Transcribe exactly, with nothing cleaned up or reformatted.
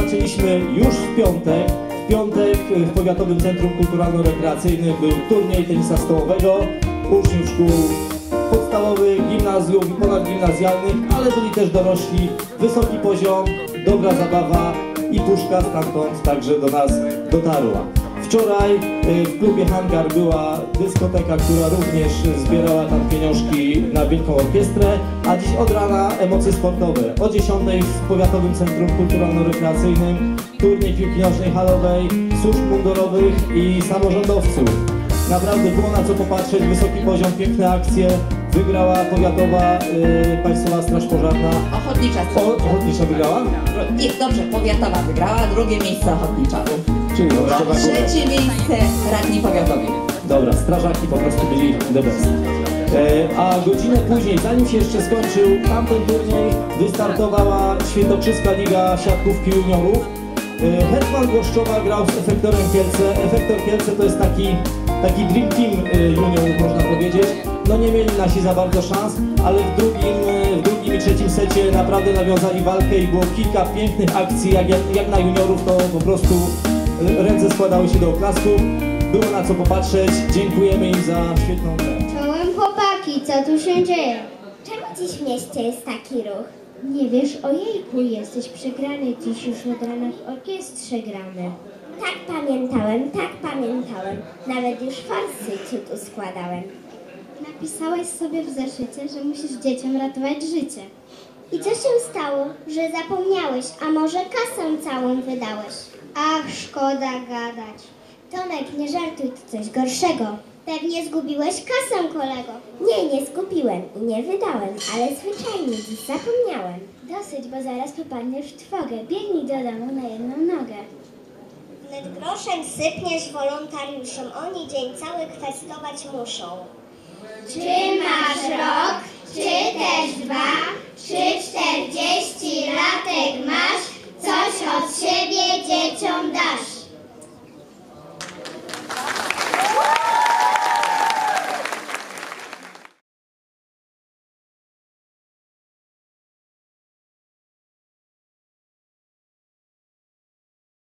zaczęliśmy już w piątek. W piątek w Powiatowym Centrum Kulturalno-Rekreacyjnym był turniej tenisa stołowego uczniów szkół podstawowych, gimnazjów i ponadgimnazjalnych, ale byli też dorośli. Wysoki poziom, dobra zabawa i puszka stamtąd także do nas dotarła. Wczoraj w klubie Hangar była dyskoteka, która również zbierała tam pieniążki na Wielką Orkiestrę, a dziś od rana emocje sportowe. O dziesiątej w Powiatowym Centrum Kulturalno-Rekreacyjnym turniej piłki nożnej halowej, służb mundurowych i samorządowców. Naprawdę było na co popatrzeć, wysoki poziom, piękne akcje. Wygrała powiatowa y, Państwowa Straż Pożarna. Ochotnicza Straż O, Ochotnicza wygrała? Nie, dobrze, powiatowa wygrała, drugie miejsce ochotnicza. Czyli dobra, A trzecie miejsce radni powiatowi. Dobra, strażaki po prostu byli the best. E, a godzinę później, zanim się jeszcze skończył tamten turniej, wystartowała Świętokrzyska Liga Siatkówki Juniorów. E, Hetman Głoszczowa grał z Efektorem Kielce. Efektor Kielce to jest taki, taki dream team e, juniorów, można powiedzieć. No nie mieli nasi za bardzo szans, ale w drugim, w drugim i trzecim secie naprawdę nawiązali walkę i było kilka pięknych akcji. Jak, jak, jak na juniorów to po prostu ręce składały się do oklasku. Było na co popatrzeć. Dziękujemy im za świetną grę. Czołem chłopaki, co tu się dzieje? Czemu dziś w mieście jest taki ruch? Nie wiesz, ojejku, jesteś przegrany. Dziś już od rana w orkiestrze gramy. Tak pamiętałem, tak pamiętałem. Nawet już forsy ci tu składałem. Napisałeś sobie w zeszycie, że musisz dzieciom ratować życie. I co się stało, że zapomniałeś, a może kasę całą wydałeś? Ach, szkoda gadać. Tomek, nie żartuj, to coś gorszego. Pewnie zgubiłeś kasę, kolego. Nie, nie zgubiłem i nie wydałem, ale zwyczajnie dziś zapomniałem. Dosyć, bo zaraz popadniesz w trwogę. Biegnij do domu na jedną nogę. Wnet groszem sypniesz wolontariuszom, oni dzień cały kwestować muszą. Czy masz rok, czy też dwa, czy czterdzieści?